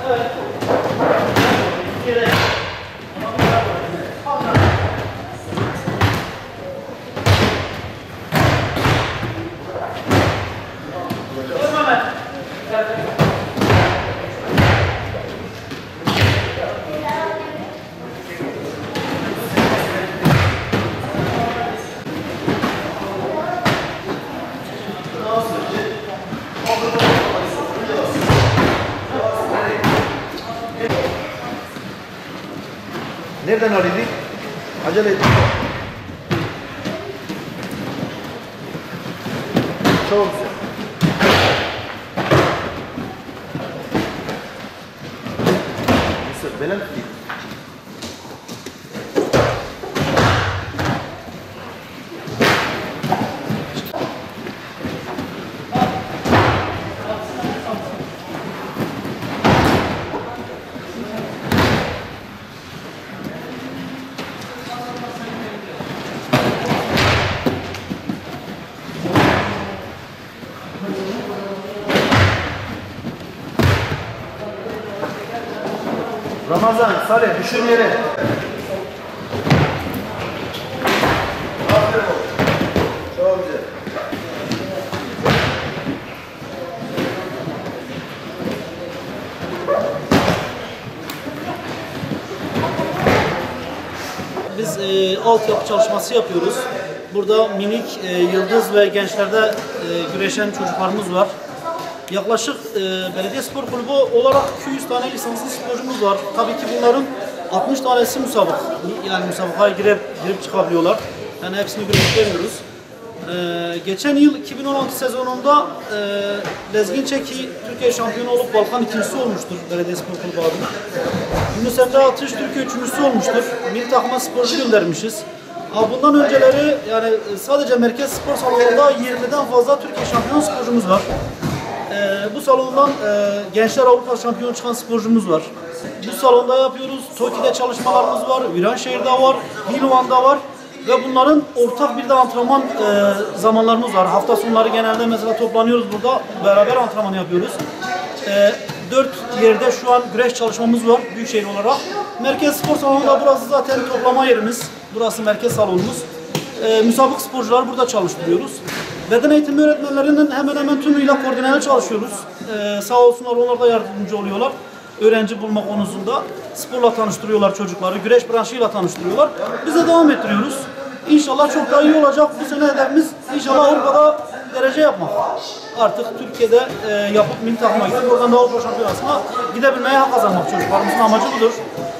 Nereden arıyorduk? Acele et. Çok güzel. Mısır, belen değil. Ramazan, Salih, düşün yere. Aferin oğlum. Çok güzel. Biz altyapı çalışması yapıyoruz. Burada minik, yıldız ve gençlerde güreşen çocuklarımız var. Yaklaşık belediye spor kulübü olarak 200 tane lisanslı sporcumuz var. Tabii ki bunların 60 tanesi müsabık. Yani müsabakaya girip çıkabiliyorlar. Yani hepsini güreştirmiyoruz. Geçen yıl 2016 sezonunda Lezgin Çeki Türkiye şampiyonu olup Balkan ikincisi olmuştur belediye spor kulübü adına. Yunus Emre Atış Türkiye üçüncüsü olmuştur. Milli takıma sporcu göndermişiz. Bundan önceleri yani sadece merkez spor salonunda 20'den fazla Türkiye şampiyonu sporcumuz var. Bu salondan Gençler Avrupa şampiyonu çıkan sporcumuz var. Bu salonda yapıyoruz. TOKİ'de çalışmalarımız var. Viranşehir'de var. Hilvan'da var. Ve bunların ortak bir de antrenman zamanlarımız var. Hafta sonları genelde mesela toplanıyoruz burada. Beraber antrenman yapıyoruz. 4 yerde şu an güreş çalışmamız var büyükşehir olarak. Merkez spor salonunda burası zaten toplama yerimiz. Burası merkez salonumuz. Müsabık sporcular burada çalıştırıyoruz. Beden eğitimi öğretmenlerinin hemen hemen tümüyle koordineli çalışıyoruz. Sağ olsunlar, onlar da yardımcı oluyorlar. Öğrenci bulma konusunda sporla tanıştırıyorlar çocukları, güreş branşıyla tanıştırıyorlar. Biz de devam ettiriyoruz. İnşallah çok daha iyi olacak. Bu sene hedefimiz inşallah Avrupa'da derece yapmak. Artık Türkiye'de yapıp milli takıma gidip oradan da Avrupa şampiyonasına gidebilmeye hak kazanmak, çocuklarımızın amacı budur.